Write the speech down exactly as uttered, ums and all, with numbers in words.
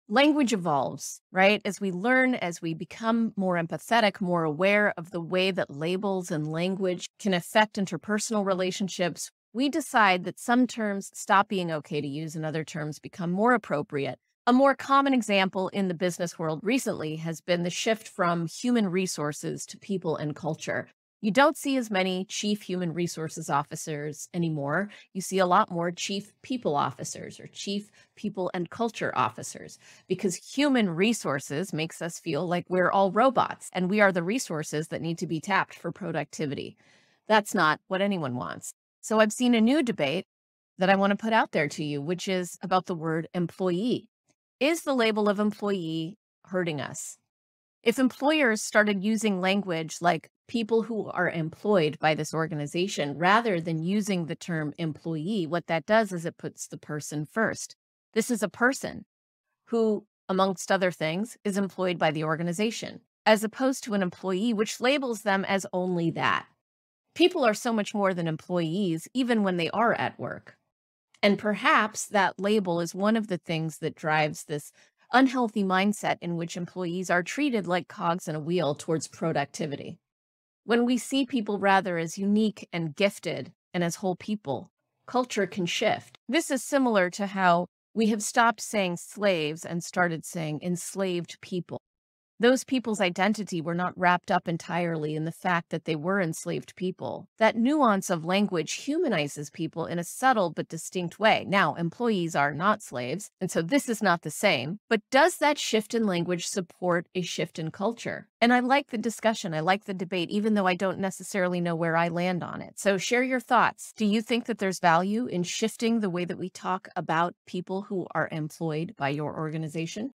Language evolves, right? As we learn, as we become more empathetic, more aware of the way that labels and language can affect interpersonal relationships, we decide that some terms stop being okay to use and other terms become more appropriate. A more common example in the business world recently has been the shift from human resources to people and culture. You don't see as many chief human resources officers anymore. You see a lot more chief people officers or chief people and culture officers because human resources makes us feel like we're all robots and we are the resources that need to be tapped for productivity. That's not what anyone wants. So I've seen a new debate that I want to put out there to you, which is about the word employee. Is the label of employee hurting us? If employers started using language like people who are employed by this organization rather than using the term employee, what that does is it puts the person first. This is a person who, amongst other things, is employed by the organization, as opposed to an employee, which labels them as only that. People are so much more than employees, even when they are at work. And perhaps that label is one of the things that drives this unhealthy mindset in which employees are treated like cogs in a wheel towards productivity. When we see people rather as unique and gifted and as whole people, culture can shift. This is similar to how we have stopped saying slaves and started saying enslaved people. Those people's identity were not wrapped up entirely in the fact that they were enslaved people. That nuance of language humanizes people in a subtle but distinct way. Now, employees are not slaves, and so this is not the same. But does that shift in language support a shift in culture? And I like the discussion. I like the debate, even though I don't necessarily know where I land on it. So share your thoughts. Do you think that there's value in shifting the way that we talk about people who are employed by your organization?